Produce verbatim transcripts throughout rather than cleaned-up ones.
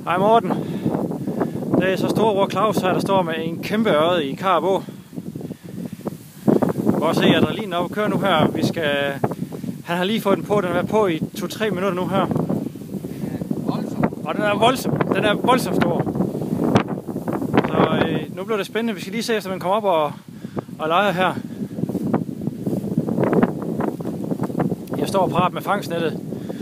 Hej Morten. Det er så storebror Klaus her, der står med en kæmpe ørred i Karup Aa. Du kan også se adrenalinen op og kører nu her. Vi skal... Han har lige fået den på, den har været på i to til tre minutter nu her. Og den er voldsom, den er voldsomt stor. Så øh, nu bliver det spændende. Vi skal lige se, efter man kommer op og, og leger her. Jeg står parat med fangstnettet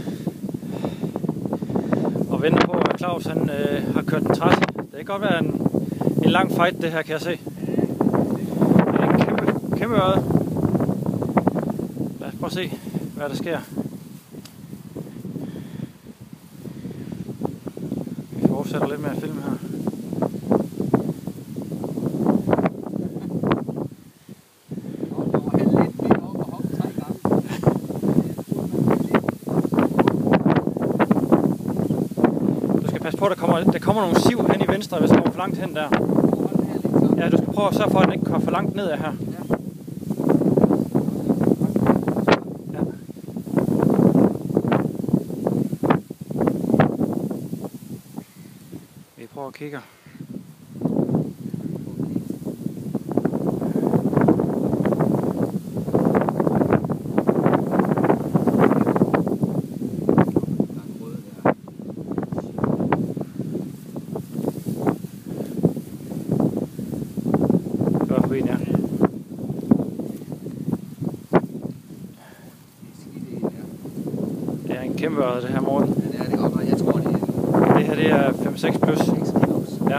og venter på, at Klaus han, øh, har kørt den træt. Det kan godt være en, en lang fight, det her, kan jeg se. Det er en kæmpe, kæmpe ørred. Lad os prøve at se, hvad der sker. Vi fortsætter lidt med at filme her. Pas på, der kommer, der kommer nogle siv hen i venstre, hvis der kommer for langt hen der. Ja, du skal prøve at sørge for, at den ikke kommer for langt ned af her. Ja. Vi prøver at kigge. Ja. Det er en kæmpe ørred, det her, Morten. Ja, det er det godt, jeg tror det er. Det her det er fem seks plus. Ja.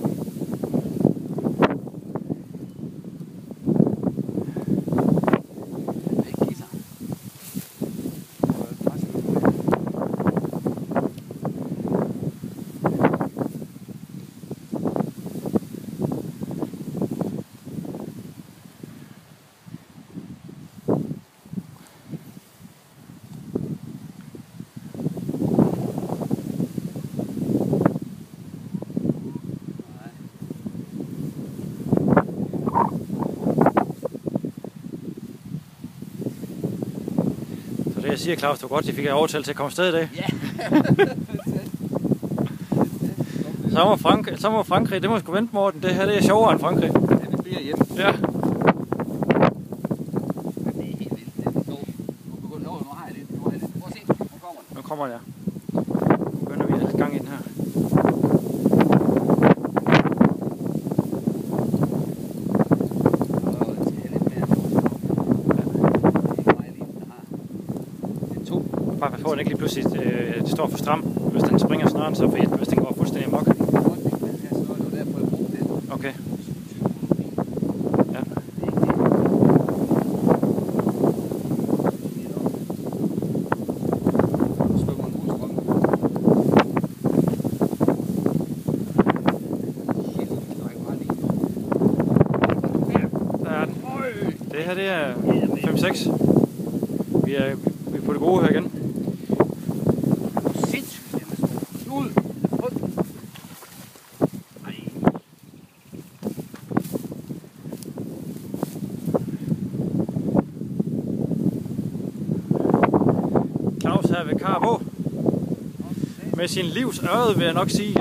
Det jeg siger, Klaus, det var godt, de fik overtalt til at komme afsted i dag. Ja. så, må Frank- så må Frankrig, det må sgu vente, Morten. Det her det er sjovere end Frankrig. Ja, det bliver hjemme. Ja. Men det er helt vildt, det er så. Nu begynder noget, nu har jeg lidt. Nu har jeg lidt. Prøv at se, nu kommer den. Nu kommer den, ja. Nu begynder vi at have gang i den her. Bare pas på, at den ikke lige pludselig øh, det står for stram, hvis den springer snart, så for hvis den går fuldstændig amok. Okay. Ja. Der er den. Det her det er fem seks. Vi er, vi er på det gode her igen. Klaus her ved Karup Aa. Med sin livs ørred, vil jeg nok sige.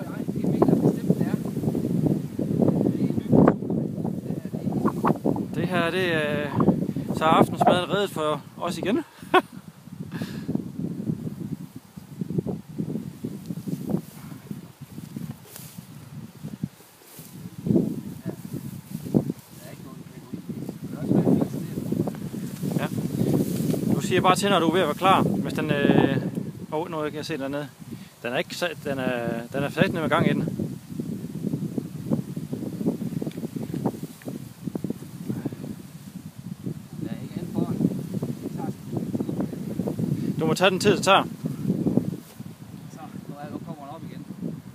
Det her, det er så er aftensmaden reddet for os igen. Ja. Du siger bare til, når du er ved at være klar. Hvis den... Øh... Oh, nu kan jeg se den dernede. Den er ikke... Den er, den er fat med gang i den. Du må tage den tid, det tager. Så, nu, er, nu kommer den op igen.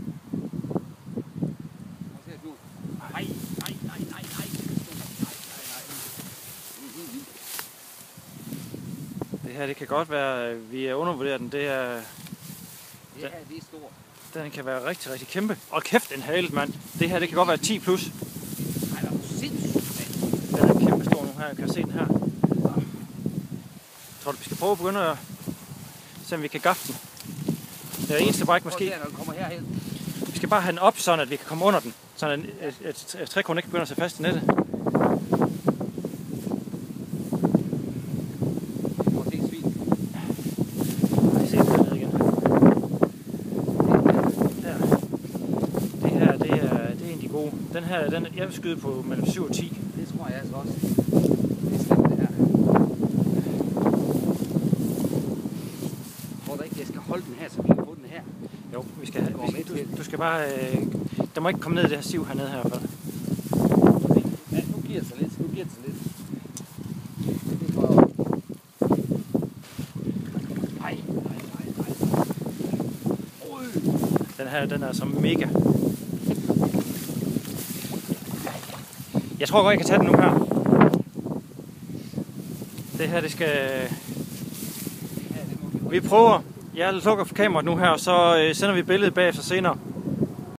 Nej, nej, nej, nej, nej. Det her, det kan godt være, vi er undervurderet den. Det er... Det her, det er stort. Den kan være rigtig, rigtig kæmpe. Og kæft, en hale, mand. Det her, det kan godt være ti plus. Nej, det er sindssygt. Den er kæmpe stor nu her. Jeg kan se den her. Tror du, vi skal prøve at begynde at se, om vi kan gaffe den? Det er eneste bræk måske. Når den kommer herhen. Vi skal bare have den op, sådan at vi kan komme under den. Sådan at, at, at trækronen ikke begynder at sætte fast i nettet. Prøv at se svin. Jeg ser det ned igen. Der. Det her, det er, det er en af de gode. Den her, den, jeg vil skyde på mellem syv og ti. Det tror jeg altså også. Det er slemt det her. Tror du ikke, jeg skal holde den her, så vi kan få den her? Jo, vi skal have. Vi, du, du skal bare. Øh, der må ikke komme ned i det her siv hernede her i hvert fald. Ja, nu giver det sig lidt. Nu giver det sig lidt. Det tror jeg. Nej, nej, nej, nej. Den her, den er så mega. Jeg tror godt, jeg kan tage den nu her. Det her, det skal... Vi prøver. Jeg lukker for kameraet nu her, og så sender vi billedet bagefter senere.